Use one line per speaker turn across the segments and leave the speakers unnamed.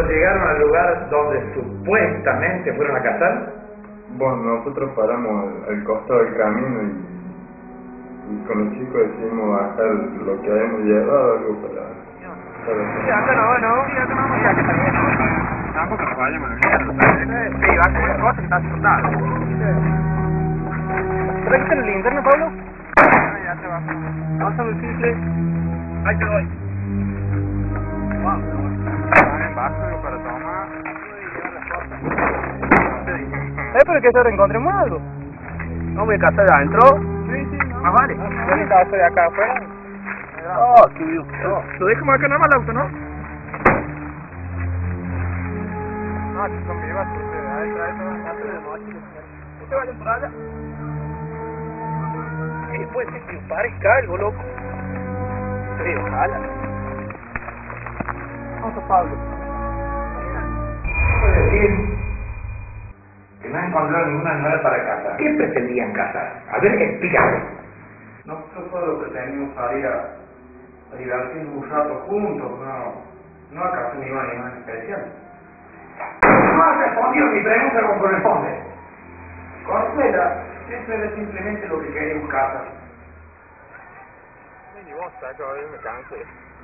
cuando llegaron al lugar donde supuestamente fueron a cazar?
Bueno, nosotros paramos al costado del camino y con los chicos decidimos bajar lo que habíamos llevado, algo para...
Sí, acá no, mira que también no. Tampoco nos vayamos a la mierda. Sí, va con una cosa que está asustada. ¿Trajiste el linterna, Pablo? Ya te va. Pásame el chicle. Ahí te doy. Vaso para tomar. Pero que se reencontremos algo. No voy a casar adentro. Sí, más vale. Yo ni estaba de acá afuera. Oh, qué bien. Lo dejamos acá nada más el auto, ¿no? No, si son vivas, ¿usted vaya por allá? Sí, puede ser que parezca algo, loco. Sí, ojalá. Vamos a Pablo.
Puede decir que no encontraron ninguna animal para cazar. ¿Qué pretendían cazar? A ver, explícame.
Nosotros solo pretendimos salir a divertirnos un rato juntos, no a cazar ningún animal especial.
No has respondido mi pregunta como corresponde.
Consuela, eso era simplemente lo que queríamos cazar.
Ni vos, saco, me canso.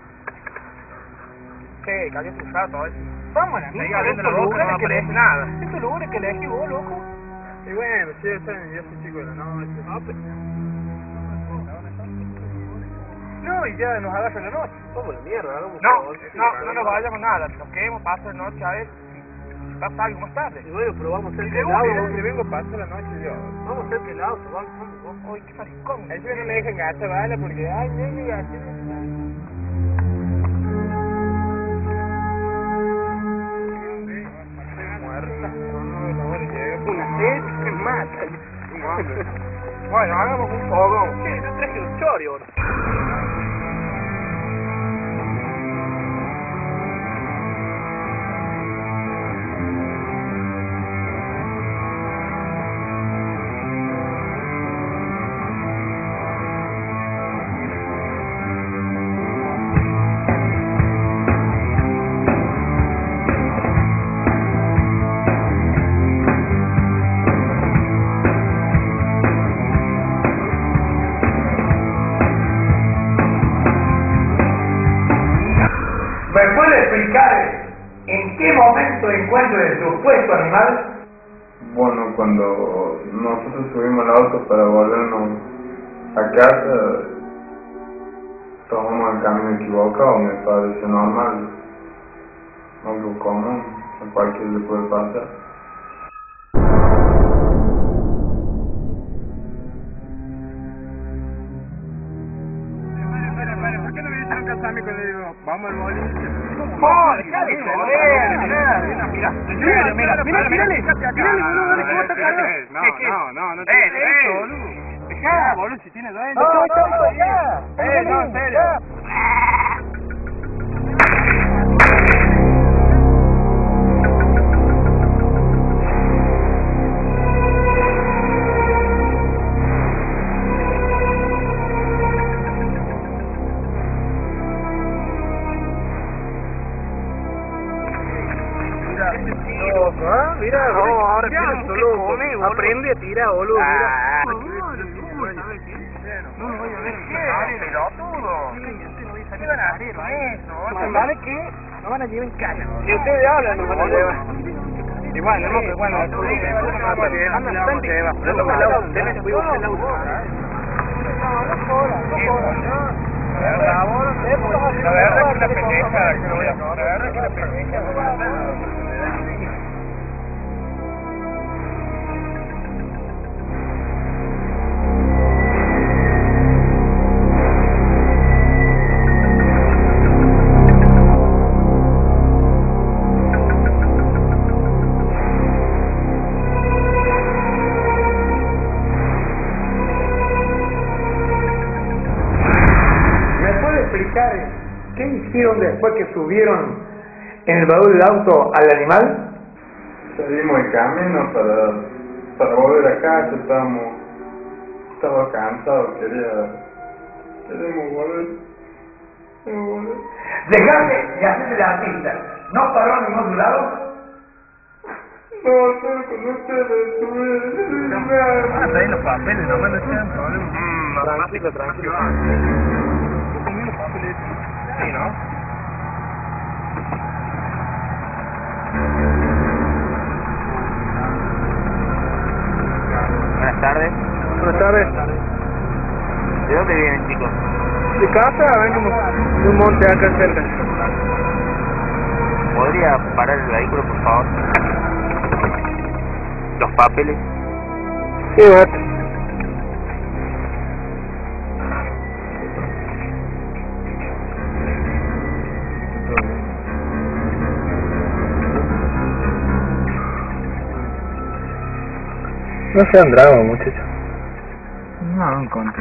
¿Qué? Cayó un rato hoy. Vamos a la mierda, abriendo la boca no aparece nada. Estos lugares que elegí vos, loco. Y bueno, sí, yo soy chico de la noche. No, pues. No, y ya nos agarra la noche. ¿Cómo la mierda? No nos vayamos nada. Nos quedemos, paso la noche a ver. Pasa algo más tarde. Y bueno, pero vamos a ser pelados. Me vengo a pasar la noche yo. Vamos a ser pelados, vamos. Ay, qué maricón. Ahí no me dejan gacha bala porque, ay, me gacha. Muerta. No, llega. Una sed me mata. Bueno, hagamos un fogón. ¿Qué? No traje un chori ahora.
¿Me puede explicar en qué momento encuentra el supuesto animal?
Bueno, cuando nosotros subimos al auto para volvernos a casa, tomamos el camino equivocado, me parece normal, algo común, a cualquiera le puede pasar.
¿Por qué no me dicen casarme cuando digo, vamos al boliche?
¡Oh, dejale de joder!
Mira, mírale, ¿cómo está caro? No te boludo. Dejá, boludo, si tiene dueño. No, ya. No, en serio. Mira, ahora tienes un loco. Aprende a tirar, boludo. No lo voy a ver. ¿Qué? Pelotudo. ¿Qué van a hacer eso? ¿Sabes qué? Nos van a llevar en cara. Si ustedes hablan, nos van a llevar. Igual, no, bueno, anda bastante. Tenés el auto. La verdad que una pendeja, que lo voy a hacer. La verdad que una pendeja.
¿Qué hicieron después que subieron en el baúl del auto al animal?
Salimos de camino para volver a casa, estaba cansado, queríamos volver.
Dejate de hacerse la artista. ¿No paró en ningún lado?
No, solo con ustedes,
Ah, trae los papeles, no me decían problema.
Tranquilo, tranquilo.
Yo comí los papeles. Sí, ¿no?
Buenas tardes.
Buenas tardes.
¿De dónde vienen, chicos?
De casa venimos de un monte acá cerca.
¿Podría parar el vehículo, por favor? ¿Los papeles?
Sí, bueno. No sean drama, muchachos. No, en contra.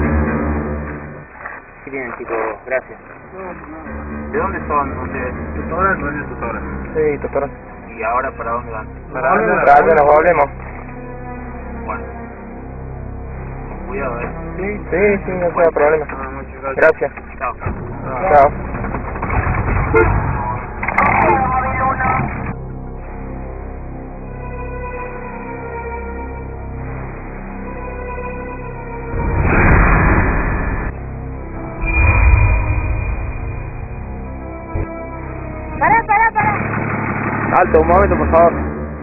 Sí, bien, chicos, gracias. ¿De dónde son ustedes?
¿Tutora? ¿No es tutora?
Sí, doctora.
¿Y ahora para dónde van?
Para allá nos volvemos.
Bueno. Con cuidado,
Sí, no sea problema. Gracias.
Chao.
Chao.
Pará.
Alto, un momento, por favor.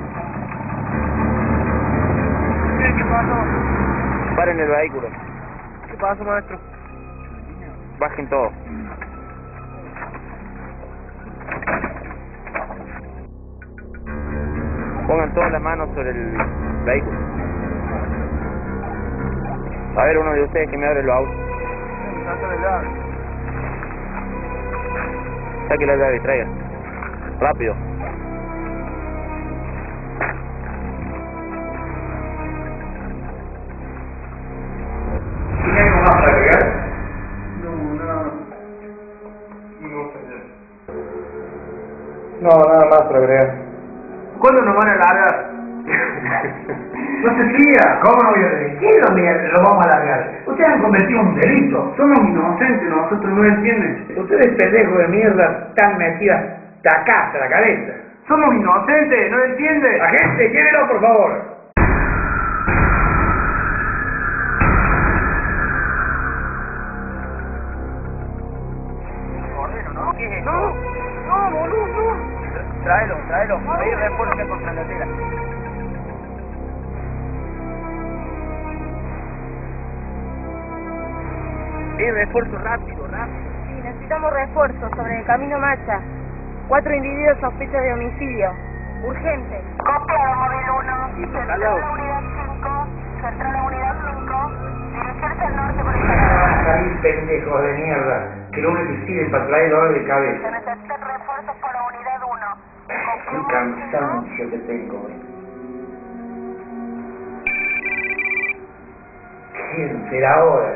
¿Qué pasó?
Paren el vehículo.
¿Qué pasó, maestro?
Bajen todo. Pongan todas las manos sobre el vehículo. A ver, uno de ustedes que me abre los autos. Saque la llave y traiga. Rápido.
¿Tiene algo más para agregar?
No, nada más para agregar.
¿Cuándo nos van a largar? No se fía, ¿cómo no voy a decir? ¿Quién lo vamos a largar? Ustedes han cometido un delito. Somos inocentes, nosotros no entienden. Ustedes pendejos de mierda están metidas de acá hasta la cabeza. Somos inocentes, ¿no entienden? Agente, llévelo por favor.
¿Qué es esto? No, boludo. Tráelo. Pedí refuerzo contra la tela. Refuerzo rápido.
Sí, necesitamos refuerzo sobre el camino Macha. 4 individuos sospechas de homicidio. Urgente. Copiado, móvil 1. Central a unidad 5. Central a unidad 5. Dirigirse al norte por el
Ah, salir pendejos de mierda. Que lo único que sirve para traer dolor de cabeza.
Se necesitan refuerzos para unidad 1.
Qué cansancio que tengo. ¿Quién será ahora?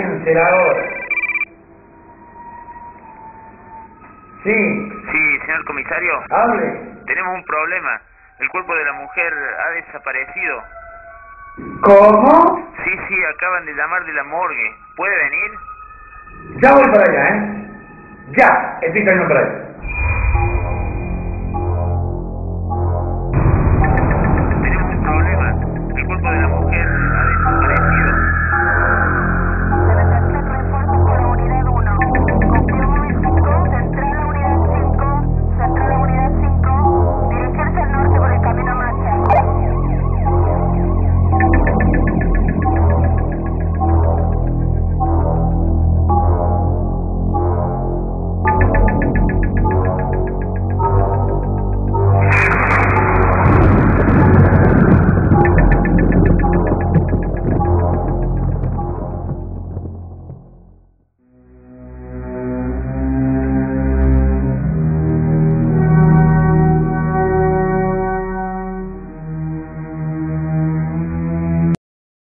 Sí,
Sí, señor comisario.
hable.
Tenemos un problema. El cuerpo de la mujer ha desaparecido.
¿Cómo?
Sí, acaban de llamar de la morgue. ¿Puede venir?
Ya voy para allá, ¿eh? Ya, empieza a ir para allá.